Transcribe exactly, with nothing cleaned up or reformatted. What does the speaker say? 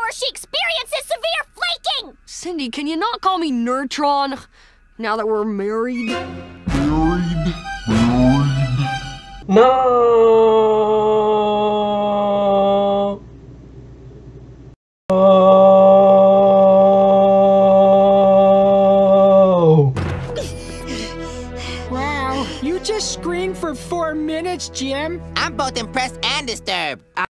before she experiences severe flaking! Cindy, can you not call me Neutron now that we're married? Married, married. No. Oh. Wow, you just screamed for four minutes, Jim. I'm both impressed and disturbed.